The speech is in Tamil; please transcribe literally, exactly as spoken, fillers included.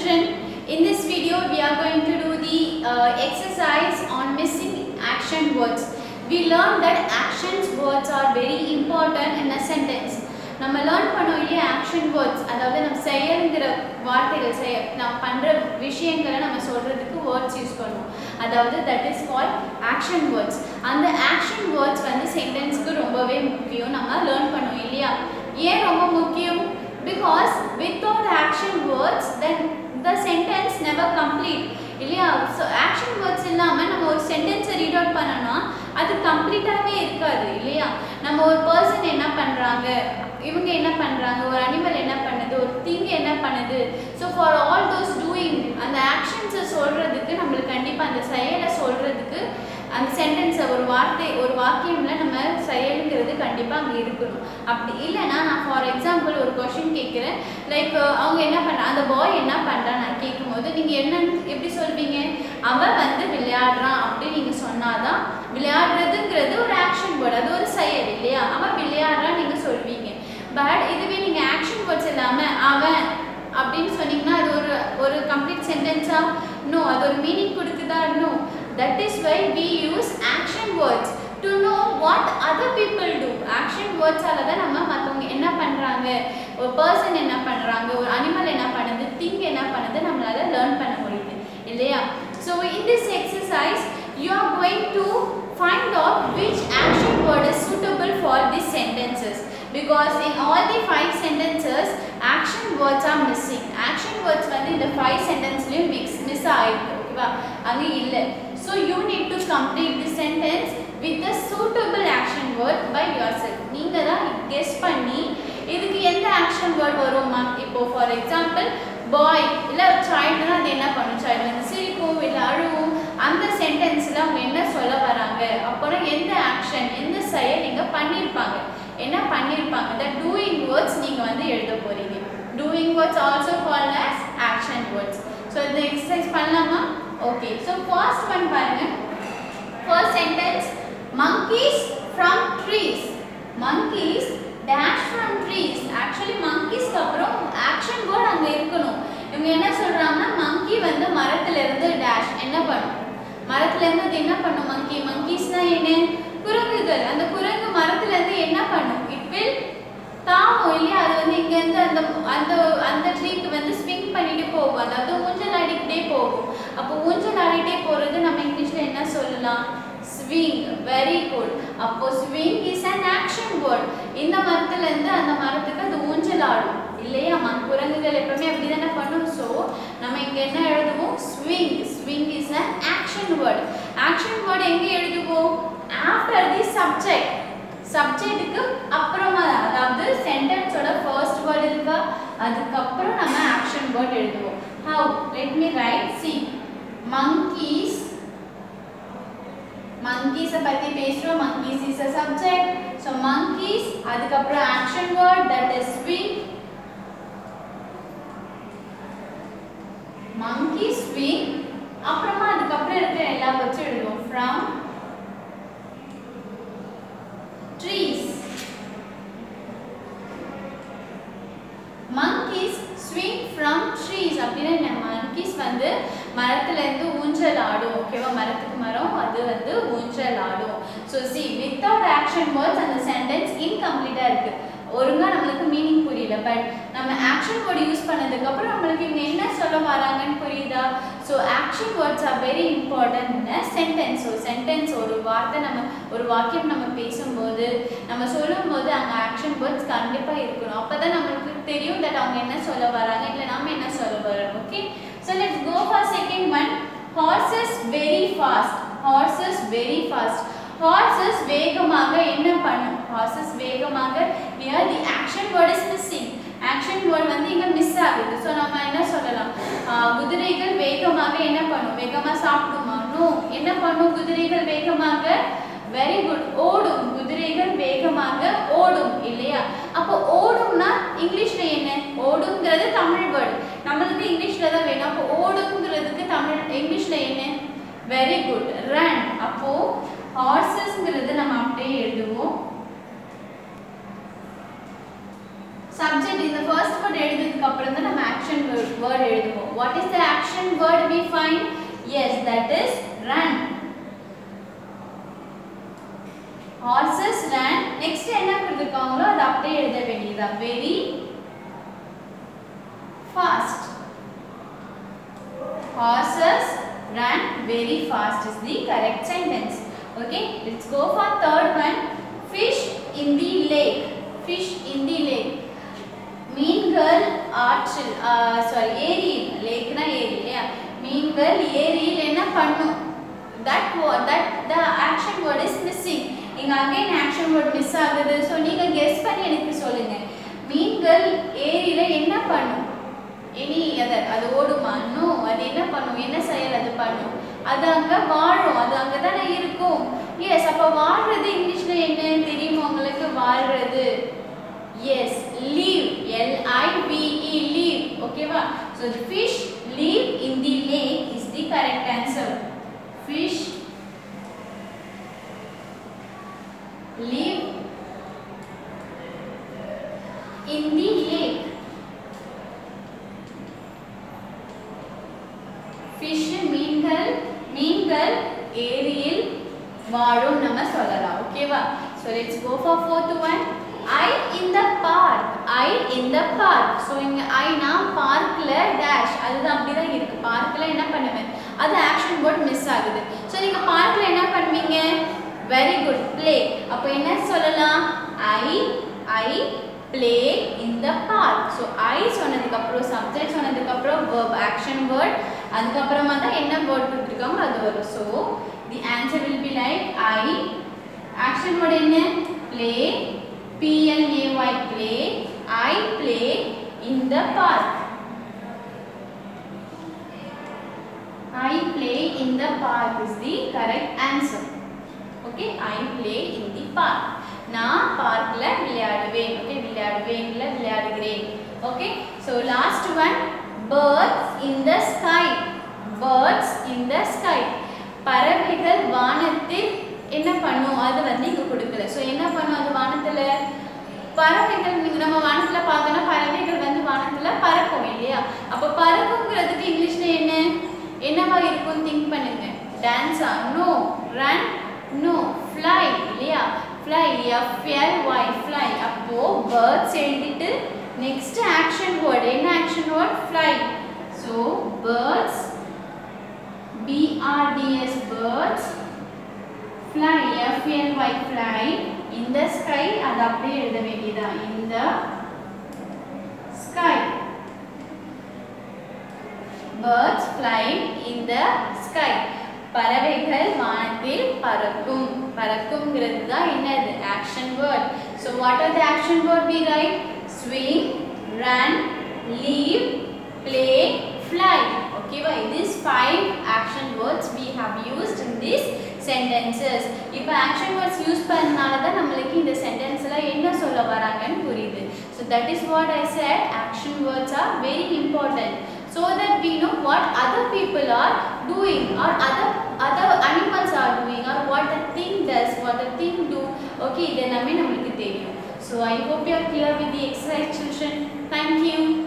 children, in this video we are going to do the uh, exercise on missing action words. We learned that actions words are very important in a sentence. நம்ம லேர்ன் பண்ணோம் இல்லையா ஆக்ஷன் வேர்ட்ஸ், அதாவது நம்ம செயல்ங்கிற வார்த்தைகள் செய்ய நம்ம பண்ணுற விஷயங்களை நம்ம சொல்கிறதுக்கு வேர்ட்ஸ் யூஸ் பண்ணுவோம். அதாவது that is called action words. அந்த ஆக்ஷன் வேர்ட்ஸ் வந்து சென்டென்ஸ்க்கு ரொம்பவே முக்கியம். நம்ம லேர்ன் பண்ணோம் இல்லையா. ஏன் ரொம்ப முக்கியம்? Because without action words then the sentence never complete இல்லையா. ஸோ ஆக்ஷன் வேர்ட்ஸ் இல்லாமல் நம்ம ஒரு சென்டென்ஸை ரீட் அவுட் பண்ணோம்னா அது கம்ப்ளீட்டாகவே இருக்காது இல்லையா. நம்ம ஒரு பர்சன் என்ன பண்ணுறாங்க, இவங்க என்ன பண்ணுறாங்க, ஒரு அனிமல் என்ன பண்ணுது, ஒரு திங் என்ன பண்ணுது. So for all those doing அந்த ஆக்ஷன்ஸை சொல்கிறதுக்கு நம்மளுக்கு கண்டிப்பாக அந்த செயலை சொல்கிறதுக்கு அந்த சென்டென்ஸை ஒரு வார்த்தை ஒரு வாக்கியமில் நம்ம செயலுங்கிறது கண்டிப்பாக அங்கே இருக்கணும். அப்படி இல்லைன்னா நான் ஃபார் எக்ஸாம்பிள் ஒரு கொஷின் கேட்குறேன், லைக் அவங்க என்ன பண்ணுறாங்க, அந்த பாய் என்ன பண்ணுறான் நான் கேட்கும்போது நீங்கள் என்ன எப்படி சொல்வீங்க? அவன் வந்து விளையாடுறான் அப்படி நீங்கள் சொன்னாதான் விளையாடுறதுங்கிறது ஒரு ஆக்ஷன் வேர்டு, அது ஒரு செயல் இல்லையா. அவன் விளையாடுறான் நீங்கள் சொல்வீங்க. பட் இதுவே நீங்கள் ஆக்ஷன் வேர்ட்ஸ் இல்லாமல் அவன் அப்படின்னு சொன்னீங்கன்னா அது ஒரு ஒரு கம்ப்ளீட் சென்டென்ஸா? நோ, அது ஒரு மீனிங் கொடுக்குதா? No. That is why we use action words to know what other people do. Action words ஆல தான் நம்ம மத்தவங்க என்ன பண்றாங்க, ஒரு பர்சன் என்ன பண்றாங்க, ஒரு அனிமல் என்ன பண்ணுது, திங் என்ன பண்ணுது நம்மளால லேர்ன் பண்ண முடியுது இல்லையா. So in this exercise you are going to find out which action word is suitable for these sentences, because in all the five sentences action words are missing. Action words வந்து இந்த five sentenceலயும் mix miss ஆயிருக்கு ஓகேவா, அங்க இல்ல. So you need to complete the sentence with the suitable action word by yourself. நீங்க தான் guess பண்ணி இதுக்கு எந்த action word வருமா. இப்போ for example boy இல்ல child அது என்ன பண்ணும், child வந்து சிரிக்கும் இல்ல அழுவும். அந்த சென்டென்ஸ்ல அவங்க என்ன சொல்ல வராங்க, அப்புறம் எந்த ஆக்ஷன் எந்த செயல் நீங்க பண்ணிருப்பாங்க, என்ன பண்ணிருப்பாங்க, the doing words நீங்க வந்து எழுத போறீங்க. Doing words also called as action words. So இந்த exercise பண்ணலாமா? Okay, so first one பாருங்க. First sentence, monkeys from trees. Monkeys dash from trees. Actually monkeys க்கு அப்புறம் action word அங்க இருக்கணும். இவங்க என்ன சொல்றாங்கன்னா monkey வந்து மரத்துல இருந்து dash என்ன பண்ணும், மரத்துல இருந்து அது என்ன பண்ணும் monkey. monkeysனா என்ன? குரங்குகள். அந்த குரங்கு மரத்துல இருந்து என்ன பண்ணும், it will தாவும் இல்லையா. அது வந்து இங்க இருந்து அந்த அந்த அந்த ட்ரீக்கு வந்து ஸ்விங் பண்ணிட்டு போகும், அதாவது ஊஞ்சல் ஆடிக்கிட்டே போகும். அப்போ ஊஞ்சல் ஆடிட்டே போறது நம்ம இங்கிலீஷ்ல என்ன சொல்லலாம், ஸ்விங். Very good. அப்போ swing is an action word. இந்த மரத்துல இருந்து அந்த மரத்துக்கு அது ஊஞ்சல் ஆடும் இல்லையா. குரங்குகள் எப்பவுமே அப்படிதானே பண்ணும். ஸோ நம்ம இங்க என்ன எழுதுவோம், swing. Swing is an action word. action word எங்க எழுதுவோம், after the subject. சப்ஜெக்ட்டுக்கு அப்புறமா, அதாவது சென்டென்ஸோட ஃபர்ஸ்ட் வேர்ட் இருக்கா அதுக்கு அப்புறம் நம்ம ஆக்ஷன் வேர்ட் எழுதுவோம். how? let me write. see, monkeys. monkeys பத்தி பேசுறோம். monkeys is a subject. so monkeys அதுக்கு அப்புறம் action word that is swing. monkey swing. அப்புறமா அதுக்கு அப்புறம் இருக்கிற எல்லா வேர்ட்ஸும் எழுதுவோம். from trees. monkeys swing from trees. அப்படினா monkeys வந்து மரத்துல இருந்து ஊஞ்சல் ஆடும் ஓகேவா. மரத்துக்கு மரம் அது வந்து ஊஞ்சல் ஆடும். so see, without action words அந்த sentence incomplete இருக்கு, ஒருங்கா நம்மளுக்கு மீனிங் புரியல. பட் நம்ம ஆக்ஷன் வேர்ட் யூஸ் பண்ணதுக்கு அப்புறம் நம்மளுக்கு இங்க என்ன சொல்ல வராங்கன்னு புரியுதா. So action words are very important in a sentence. So sentence ஒரு வார்த்தை நம்ம ஒரு வாக்கியம் நம்ம பேசும்போது நம்ம சொல்லும்போது அங்கே ஆக்ஷன் வேர்ட்ஸ் கண்டிப்பாக இருக்கணும். அப்போ தான் நம்மளுக்கு தெரியும் தட் அவங்க என்ன சொல்ல வராங்க, இல்லை நம்ம என்ன சொல்ல வரோம். Okay, so let's go for second one. Horses very fast. Horses very fast. Horses வேகமாக என்ன பண்ணும், ஹார்சஸ் வேகமாக. here the action word is missing. action word வந்து இங்க மிஸ் ஆகுது. சோ நம்ம என்ன சொல்லலாம், குதிரைகள் வேகமாக என்ன பண்ணும், வேகமா சாப்பிடுமா? நோ. என்ன பண்ணும் குதிரைகள் வேகமாக? வெரி குட், ஓடும். குதிரைகள் வேகமாக ஓடும் இல்லையா. அப்போ ஓடும்னா இங்கிலீஷ்ல என்ன, ஓடுங்கிறது தமிழ் வேர்டு, நம்மளுக்கு இங்கிலீஷ்ல தான் வேணும். அப்போ ஓடுங்கிறதுக்கு தமிழ் இங்கிலீஷ்ல என்ன? Very good, run. அப்போ ஹார்சஸ்ங்கிறது நம்ம அப்படியே எழுதுவோம். சப்ஜெக்ட் இந்த ஃபர்ஸ்ட் வேர்ட் எழுதுறதுக்கு அப்புறம் தான் நம்ம ஆக்ஷன் வேர்ட் எழுதுவோம். what is the action word we find? Yes, that is run. Horses ran. Next என்ன கொடுத்திருக்காங்களோ அது அப்படியே எழுத வேண்டியதா. Very fast. Horses ran very fast is the correct sentence. Okay, let's go for third one. Fish in the lake. Fish in the lake. மீன்கள் ஆற்றில் சாரி ஏரியில், லேக்னா ஏரி இல்லையா, மீன்கள் ஏரியில் என்ன பண்ணும்? that that the action word is missing. இங்க again action word miss ஆகுது. சோ நீங்க கெஸ் பண்ணி எனக்கு சொல்லுங்க. மீன்கள் ஏரியில என்ன பண்ணும்? எனி other அது ஓடுமா? நோ, அது என்ன பண்ணும்? என்ன செயல் அது பண்ணும்? அது அங்க வாழும், அது அங்க தான இருக்கும். எஸ், அப்ப வாழ்றது இங்கிலீஷ்ல என்ன தெரியுமா உங்களுக்கு? வாழ்றது yes, live, L I V E, live. Okay va? So the fish live in the lake is the correct answer. Fish live in the lake. Fish மீன்கள் மீன்கள் ஏரியில் வாழும் நம்ம சொல்லலாம். ஓகேவா? So let's go for fourth one. I in the park. I in the park. So இங்க I னா பார்க்ல dash அதுதான் அப்படி தான் இருக்கு. பார்க்ல என்ன பண்ணுவேன்? அது ஆக்ஷன் வேர்ட் மிஸ் ஆகுது. சோ நீங்க பார்க்ல என்ன பண்ணுவீங்க? Very good, play. அப்ப என்ன சொல்லலாம்? I I play in the park. So I சொன்னதுக்கு அப்புறம் subject சொன்னதுக்கு அப்புறம் verb action word அதுக்கு அப்புறமா தான் என்ன வேர்ட் கொடுத்திருக்காங்க அது வரும். So the answer will be like I action word என்ன? Play, P L A Y, play. I play in the park. I play in the park is the correct answer. Okay, I play in the park. நான் பார்க்ல விளையாடுவேன். Okay, விளையாடுவேன் இல்ல விளையாடுகிறேன். Okay, so last one, birds in the sky. Birds in the sky. பறவைகள் வானத்தில் என்ன பண்ணும்? அது வந்து இங்க கொடுக்கல. சோ என்ன பண்ணும் அது வானத்துல? பறவைகள் நீங்க நம்ம வானத்துல பார்க்கணும், பறவைகள் வந்து வானத்துல பறக்கும் இல்லையா? அப்ப பறக்கும்ங்கிறதுக்கு இங்கிலீஷ்ல என்ன என்னவா இருக்கும்? திங்க் பண்ணுங்க. டான்ஸா? நோ. ரன்? நோ. ஃப்ளை இல்லையா? Fly, F L Y, fly. அப்போ பேர்ட்ஸ் எழுதிட்டு நெக்ஸ்ட் ஆக்ஷன் வேர்ட் என்ன action word? Fly. So birds, B R D S, birds fly, F L Y, fly in the sky. அது அப்படியே எழுத வேண்டியதா. in the sky. birds fly in the sky. பறவைகள் வானத்தில் பறக்கும். பறக்கும்ங்கிறது தான் என்னது? action word. So what are the action word we write? swing, run, leave, play, fly. Okay, well, these five action words we have used in these sentences. இப்போ action words use பண்ணனால தான் நமக்கு இந்த சென்டென்ஸ்ல என்ன சொல்ல வராங்கன்னு புரியுது. So that is what I said, action words are very important so that we know what other people are doing or other other animals are doing or what the thing does, what the thing do. Okay, இதெல்லாமே நமக்கு தெரியும். So I hope you are clear with the exercise children. Thank you.